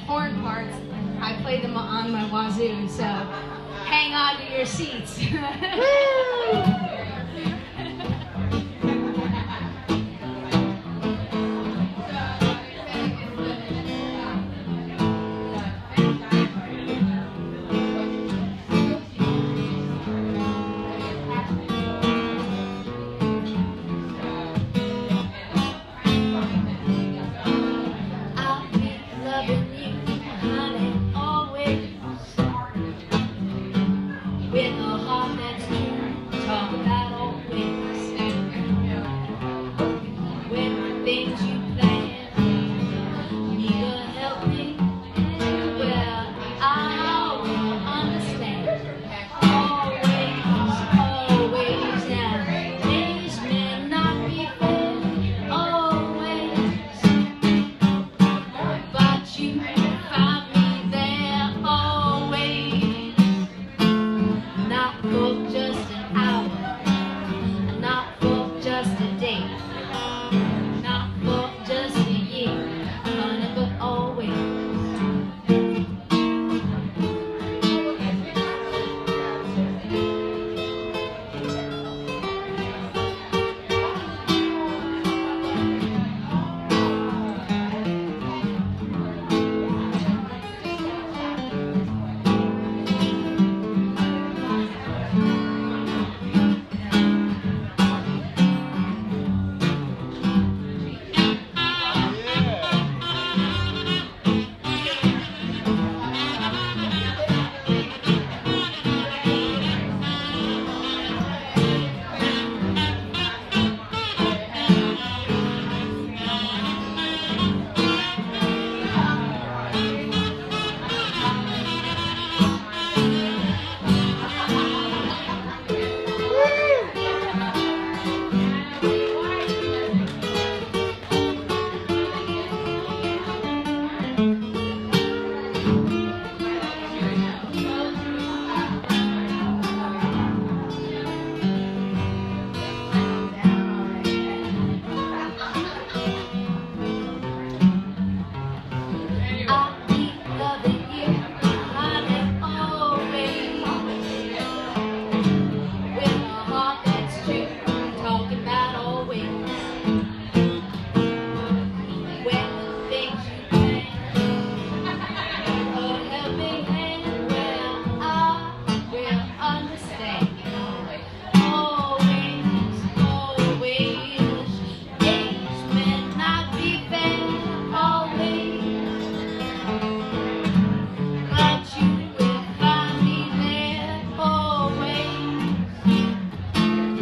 horn parts, I play them on my wazoo, so hang on to your seats. With a heart that's true, talk about always. When things you plan need a helping hand, well, I will understand. Always, always now. Days may not be fair, always, but you find me there always. Not for just an hour, not for just a day, not for just a year, honey, but always.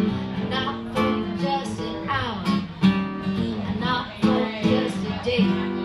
Day.